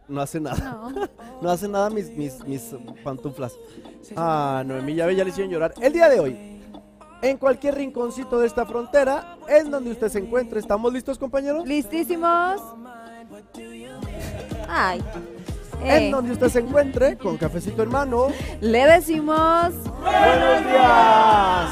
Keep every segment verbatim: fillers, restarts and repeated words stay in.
No hace nada. No. No hace nada mis, mis, mis pantuflas. Ah, Noemí, ya ve, ya le hicieron llorar. El día de hoy, en cualquier rinconcito de esta frontera, en donde usted se encuentre. ¿Estamos listos, compañeros? ¿Listísimos? Ay. En Eh, donde usted se encuentre, con cafecito en mano. le decimos... ¡Buenos días!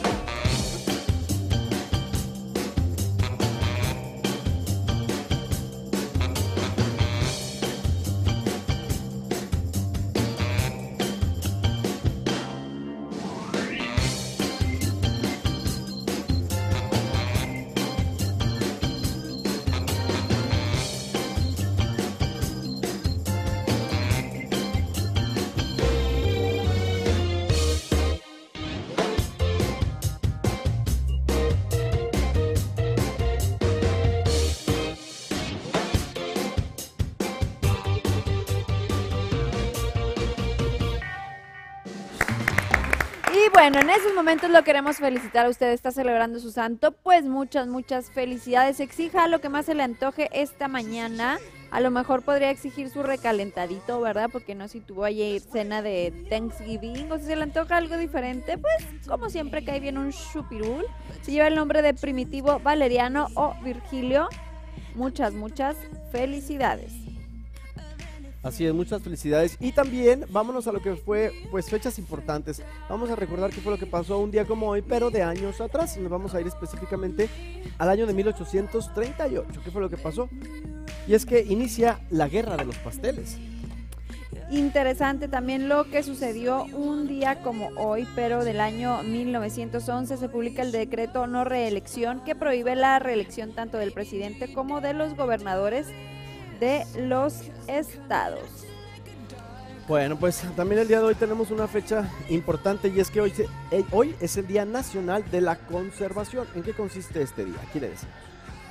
Y bueno, en esos momentos lo queremos felicitar a usted, está celebrando su santo, pues muchas, muchas felicidades. Exija lo que más se le antoje esta mañana. A lo mejor podría exigir su recalentadito, ¿verdad? Porque no si tuvo ayer cena de Thanksgiving o si se le antoja algo diferente, pues como siempre cae bien un chupirul. Si lleva el nombre de Primitivo, Valeriano o Virgilio, muchas, muchas felicidades. Así es, muchas felicidades. Y también vámonos a lo que fue, pues, fechas importantes. Vamos a recordar qué fue lo que pasó un día como hoy, pero de años atrás. Y nos vamos a ir específicamente al año de mil ochocientos treinta y ocho. ¿Qué fue lo que pasó? Y es que inicia la Guerra de los Pasteles. Interesante también lo que sucedió un día como hoy, pero del año mil novecientos once se publica el decreto no reelección que prohíbe la reelección tanto del presidente como de los gobernadores de los estados. Bueno, pues también el día de hoy tenemos una fecha importante y es que hoy, se, eh, hoy es el Día Nacional de la Conservación. ¿En qué consiste este día? Aquí le decimos.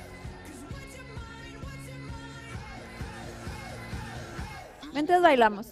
Mientras bailamos.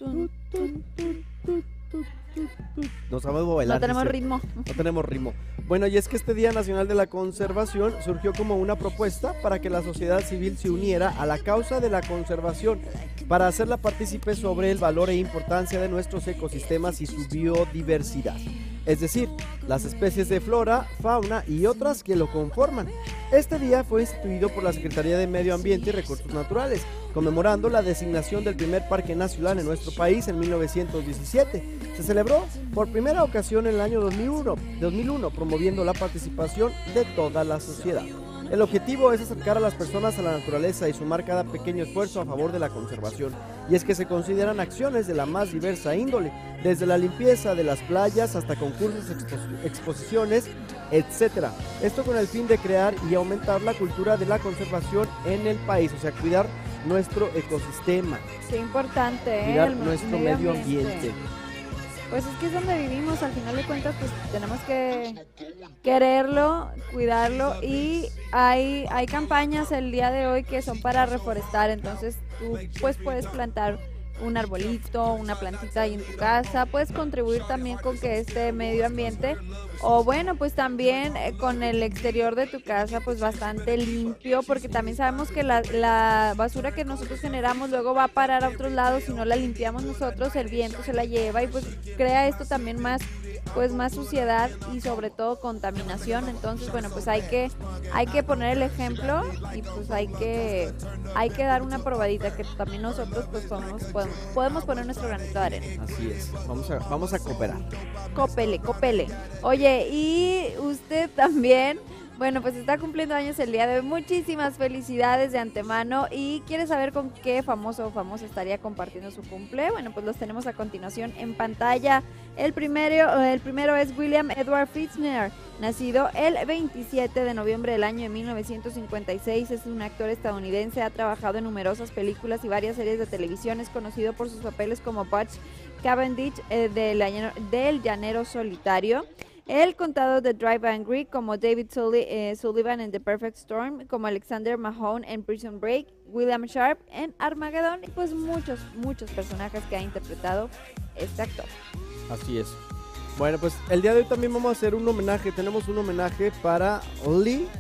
No sabemos bailar. No tenemos dice. ritmo. No tenemos ritmo. Bueno, y es que este Día Nacional de la Conservación surgió como una propuesta para que la sociedad civil se uniera a la causa de la conservación, para hacerla partícipe sobre el valor e importancia de nuestros ecosistemas y su biodiversidad. Es decir, las especies de flora, fauna y otras que lo conforman. Este día fue instituido por la Secretaría de Medio Ambiente y Recursos Naturales, conmemorando la designación del primer parque nacional en nuestro país en mil novecientos diecisiete. Se celebró por primera ocasión en el año dos mil uno, dos mil uno, promoviendo la participación de toda la sociedad. El objetivo es acercar a las personas a la naturaleza y sumar cada pequeño esfuerzo a favor de la conservación. Y es que se consideran acciones de la más diversa índole, desde la limpieza de las playas hasta concursos, expo exposiciones, etcétera. Esto con el fin de crear y aumentar la cultura de la conservación en el país, o sea, cuidar nuestro ecosistema. Qué importante, ¿eh? Cuidar El nuestro medio medio ambiente. ambiente. Pues es que es donde vivimos, al final de cuentas, pues tenemos que quererlo, cuidarlo y hay, hay campañas el día de hoy que son para reforestar, entonces tú pues puedes plantar un arbolito, una plantita ahí en tu casa, puedes contribuir también con que este medio ambiente o bueno pues también eh, con el exterior de tu casa pues bastante limpio, porque también sabemos que la, la basura que nosotros generamos luego va a parar a otros lados, si no la limpiamos nosotros el viento se la lleva y pues crea esto también más pues más suciedad y sobre todo contaminación. Entonces bueno pues hay que hay que poner el ejemplo y pues hay que hay que dar una probadita que también nosotros pues podemos podemos, podemos poner nuestro granito de arena. Así es, vamos a, vamos a cooperar. Copele, copele. Oye, y usted también, bueno, pues está cumpliendo años el día de hoy. Muchísimas felicidades de antemano. ¿Y quiere saber con qué famoso o famosa estaría compartiendo su cumple? Bueno, pues los tenemos a continuación en pantalla. El primero, el primero es William Edward Fichtner, nacido el veintisiete de noviembre del año de mil novecientos cincuenta y seis. Es un actor estadounidense, ha trabajado en numerosas películas y varias series de televisión. Es conocido por sus papeles como Butch Cavendish eh, del, del Llanero Solitario, El Contador de Drive Angry, como David Sully, eh, Sullivan en The Perfect Storm, como Alexander Mahone en Prison Break, William Sharp en Armageddon, y pues muchos, muchos personajes que ha interpretado este actor. Así es. Bueno, pues el día de hoy también vamos a hacer un homenaje. Tenemos un homenaje para Lee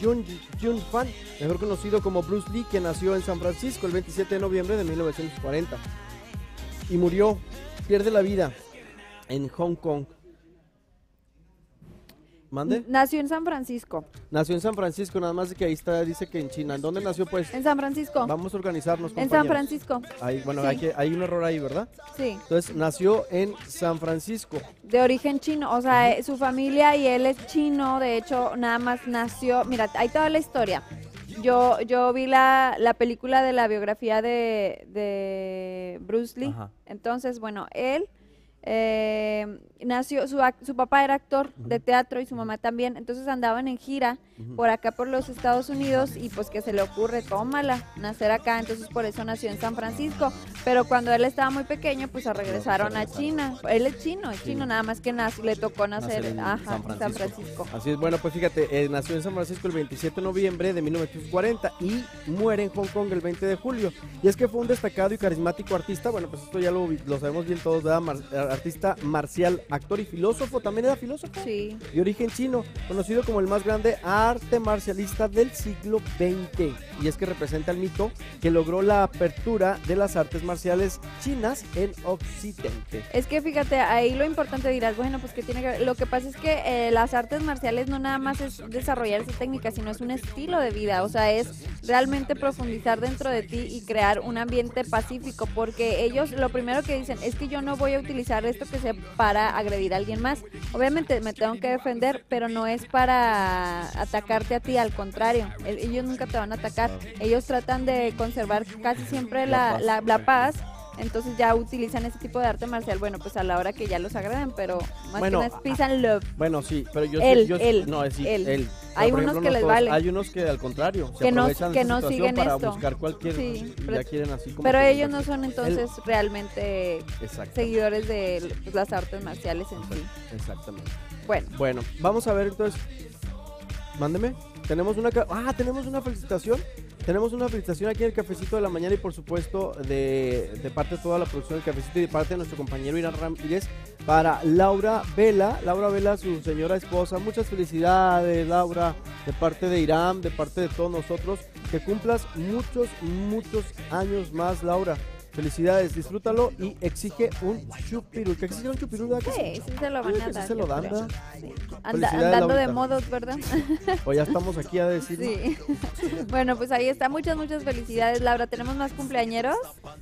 Jun, Jun Fan, mejor conocido como Bruce Lee, que nació en San Francisco el veintisiete de noviembre de mil novecientos cuarenta y murió, pierde la vida en Hong Kong. ¿Mande? Nació en San Francisco. Nació en San Francisco, nada más de que ahí está, dice que en China. ¿En dónde nació, pues? En San Francisco. Vamos a organizarnos, En San Francisco. Ahí, bueno, Sí. hay, que, hay un error ahí, ¿verdad? Sí. Entonces, nació en San Francisco. De origen chino, o sea, eh, su familia y él es chino, de hecho, nada más nació, mira, ahí toda la historia. Yo, yo vi la, la película de la biografía de, de Bruce Lee, Ajá. entonces, bueno, él eh, nació, su, ac- su papá era actor de teatro y su mamá también, entonces andaban en gira Ujú. por acá por los Estados Unidos y pues que se le ocurre, tómala, nacer acá, entonces por eso nació en San Francisco, pero cuando él estaba muy pequeño, pues se regresaron a China, él es chino, es chino, nada más que nació, le tocó nacer, Nacer en ajá, San en San Francisco. Francisco. Así es, bueno, pues fíjate, eh, nació en San Francisco el veintisiete de noviembre de mil novecientos cuarenta y muere en Hong Kong el veinte de julio. Y es que fue un destacado y carismático artista, bueno, pues esto ya lo, vi- lo sabemos bien todos, ¿verdad? Mar- artista marcial, actor y filósofo, también era filósofo. Sí. De origen chino, conocido como el más grande arte marcialista del siglo veinte. Y es que representa el mito que logró la apertura de las artes marciales chinas en Occidente. Es que fíjate, ahí lo importante dirás, bueno, pues que tiene que ver, lo que pasa es que eh, las artes marciales no nada más es desarrollar esa técnica, sino es un estilo de vida, o sea, es realmente profundizar dentro de ti y crear un ambiente pacífico, porque ellos lo primero que dicen es que yo no voy a utilizar esto que sea para agredir a alguien más. Obviamente me tengo que defender, pero no es para atacarte a ti, al contrario, el- ellos nunca te van a atacar, ellos tratan de conservar casi siempre La la, paz. la, la paz. Entonces ya utilizan ese tipo de arte marcial, bueno, pues a la hora que ya los agreden, pero más Bueno, que nada es peace and love. Bueno, sí, pero yo Él, sé, yo sé- él, no, es sí, él. él. Hay por unos ejemplo, que no les todos, vale. Hay unos que al contrario, se Que no- aprovechan de que su no situación siguen para esto. buscar cualquier, Sí, ya pero- quieren así como Pero que- ellos no son entonces realmente Exacto, seguidores de pues, las artes marciales en sí. exactamente. Bueno, Bueno, vamos a ver entonces. Mándeme. Tenemos una ca- ah, tenemos una felicitación. Tenemos una felicitación aquí en el Cafecito de la Mañana y por supuesto de, de parte de toda la producción del Cafecito y de parte de nuestro compañero Irán Ramírez para Laura Vela, Laura Vela, su señora esposa. Muchas felicidades, Laura, de parte de Irán, de parte de todos nosotros. Que cumplas muchos, muchos años más, Laura. Felicidades, disfrútalo y exige un chupirul. ¿Qué exige un chupirul? ¿Verdad que sí, sí se lo van Uy, a que sí dar. se lo yo dan, creo. ¿verdad? Sí. Anda- Felicidades, andando de Laurita. modos, ¿verdad? O ya estamos aquí a decir. Sí. Bueno, pues ahí está. Muchas, muchas felicidades, Laura. ¿Tenemos más cumpleañeros?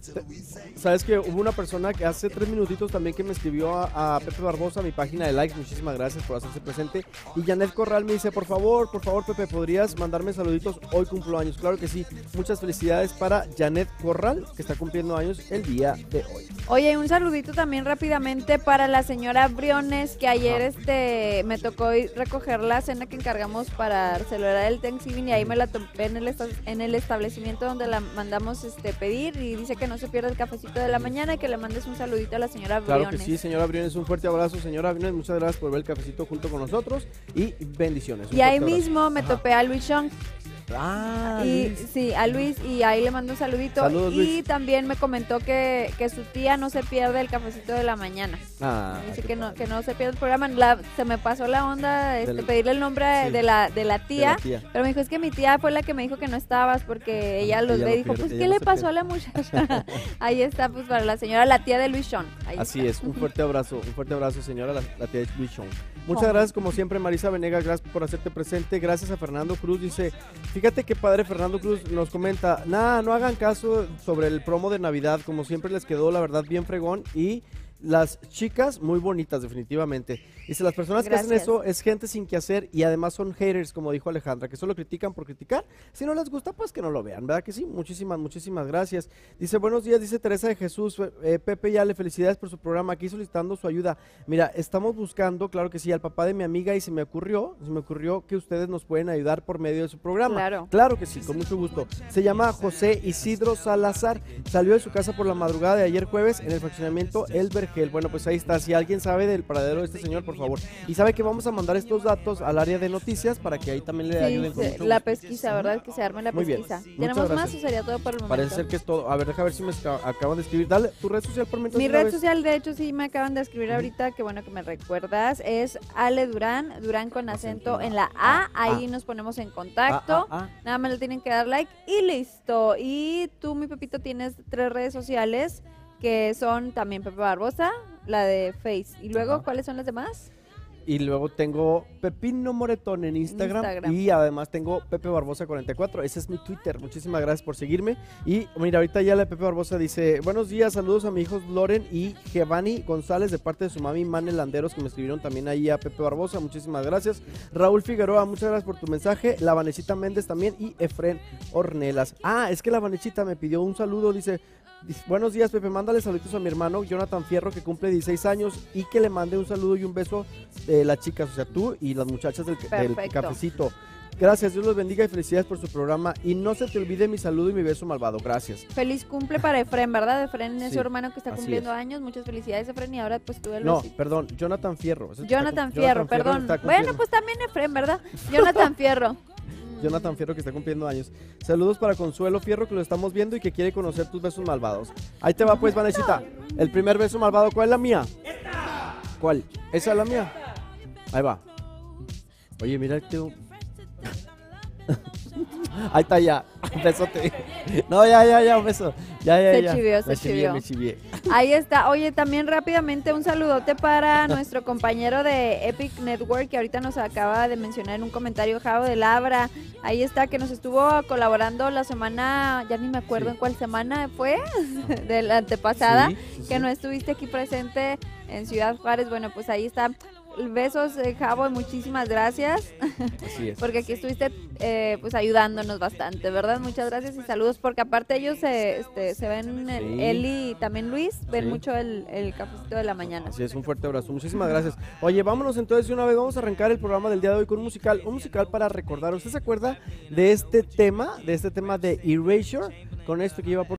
Sabes que hubo una persona que hace tres minutitos también que me escribió a, a Pepe Barbosa, a mi página de likes. Muchísimas gracias por hacerse presente. Y Janet Corral me dice, por favor, por favor, Pepe, ¿podrías mandarme saluditos? Hoy cumplo años. Claro que sí. Muchas felicidades para Janet Corral, que está cumpliendo años el día de hoy. Oye, un saludito también rápidamente para la señora Briones, que ayer Ajá. este me tocó ir recoger la cena que encargamos para celebrar el Thanksgiving y ahí me la topé en el, esta- en el establecimiento donde la mandamos este pedir y dice que no se pierda el cafecito de la mañana y que le mandes un saludito a la señora Claro Briones. que sí, señora Briones, un fuerte abrazo. Señora Briones, muchas gracias por ver el cafecito junto con nosotros y bendiciones. Un Y ahí fuerte abrazo. mismo me Ajá. topé a Luis Chong. Ah, Y Luis. sí, a Luis, y ahí le mando un saludito. Saludos, y Luis. también me comentó que, que su tía no se pierde el cafecito de la mañana. Ah, Dice qué que no, padre. que no se pierde el programa. La- se me pasó la onda este, Del- pedirle el nombre sí. de, la, de la De tía. la tía. Pero me dijo, es que mi tía fue la que me dijo que no estabas porque ella los Ella ve no y dijo, pierde, pues, ella ¿qué no le se pasó a pierde. la muchacha? Ahí está, pues, para la señora, la tía de Luis Sean. Ahí Así está. es, un fuerte abrazo, un fuerte abrazo, señora, la, la tía de Luis Chong. Muchas Oh. gracias, como siempre, Marisa Venegas, gracias por hacerte presente. Gracias a Fernando Cruz, dice, fíjate qué padre, Fernando Cruz nos comenta, nada, no hagan caso sobre el promo de Navidad, como siempre les quedó, la verdad, bien fregón y las chicas muy bonitas, definitivamente. Dice, las personas que hacen Gracias. eso es gente sin que hacer y además son haters, como dijo Alejandra, que solo critican por criticar. Si no les gusta, pues que no lo vean, ¿verdad que sí? Muchísimas, muchísimas gracias. Dice, buenos días, dice Teresa de Jesús, eh, Pepe Yale, felicidades por su programa, aquí solicitando su ayuda. Mira, estamos buscando, claro que sí, al papá de mi amiga y se me ocurrió, se me ocurrió que ustedes nos pueden ayudar por medio de su programa. Claro. Claro que sí, con mucho gusto. Se llama José Isidro Salazar, salió de su casa por la madrugada de ayer jueves en el fraccionamiento El Vergel Argel. Bueno, pues ahí está. Si alguien sabe del paradero de este señor, por favor. Y sabe que vamos a mandar estos datos al área de noticias para que ahí también le Sí, ayuden con se- mucho la gusto. pesquisa, ¿verdad? Que se arme la Muy bien. pesquisa. Muchas ¿Tenemos más gracias. o sería todo por el momento? Parece ser que es todo. A ver, deja ver si me esca- acaban de escribir. Dale tu red social por mientras Mi de una red vez. social, de hecho, sí me acaban de escribir Ujú. ahorita, que bueno que me recuerdas, es Ale Durán, Durán con acento Acento en la A, A, ahí A. nos ponemos en Ah, contacto, ah, ah. nada más le tienen que dar like y listo. Y tú, mi Pepito, tienes tres redes sociales que son también Pepe Barbosa, la de Face. Y luego, Ajá. ¿cuáles son las demás? Y luego tengo Pepino Moretón en Instagram, Instagram. y además tengo Pepe Barbosa cuarenta y cuatro, ese es mi Twitter. Muchísimas gracias por seguirme. Y mira, ahorita ya la Pepe Barbosa dice: buenos días, saludos a mis hijos Loren y Giovanni González de parte de su mami Manel Landeros, que me escribieron también ahí a Pepe Barbosa. Muchísimas gracias. Raúl Figueroa, muchas gracias por tu mensaje. La Vanesita Méndez también y Efren Ornelas. Ah, es que la Vanesita me pidió un saludo, dice: Dice, buenos días, Pepe, mándale saludos a mi hermano Jonathan Fierro, que cumple dieciséis años, y que le mande un saludo y un beso de las chicas, o sea, tú y las muchachas del, del Perfecto. cafecito. Gracias, Dios los bendiga y felicidades por su programa. Y no se te olvide mi saludo y mi beso malvado. Gracias. Feliz cumple para Efren, ¿verdad? Efren es Sí, su hermano que está así cumpliendo es. años. Muchas felicidades, Efren, y ahora pues tú el No, besito. perdón, Jonathan Fierro. Es el que Jonathan está cum- Fierro, Jonathan perdón. está Bueno, cumpliendo- pues también Efren, ¿verdad? Jonathan Fierro. Jonathan Fierro, que está cumpliendo años. Saludos para Consuelo Fierro, que lo estamos viendo y que quiere conocer tus besos malvados. Ahí te va, pues, Vanesita. El primer beso malvado, ¿cuál es la mía? ¿Cuál? ¿Esa es la mía? Ahí va. Oye, mira el tío. Ahí está ya. Un besote. No, ya, ya, ya, un beso. Ya, ya, Se ya. chivió, se me chivié, chivió. me chivié. Ahí está. Oye, también rápidamente un saludote para nuestro compañero de Epic Network, que ahorita nos acaba de mencionar en un comentario, Javo de Labra. Ahí está, que nos estuvo colaborando la semana, ya ni me acuerdo Sí. en cuál semana fue, de la antepasada, Sí, sí, que sí. no estuviste aquí presente en Ciudad Juárez. Bueno, pues ahí está. Besos, eh, Javo, y muchísimas gracias. Así es. Porque aquí estuviste eh, pues ayudándonos bastante, ¿verdad? Muchas gracias y saludos, porque aparte ellos se, este, se ven, el- Sí. él y también Luis, ven Sí. mucho el, el cafecito de la mañana. Así es, un fuerte abrazo. Muchísimas gracias. Oye, vámonos entonces de una vez. Vamos a arrancar el programa del día de hoy con un musical. Un musical para recordar. ¿Usted se acuerda de este tema? De este tema de Erasure. Con esto que iba por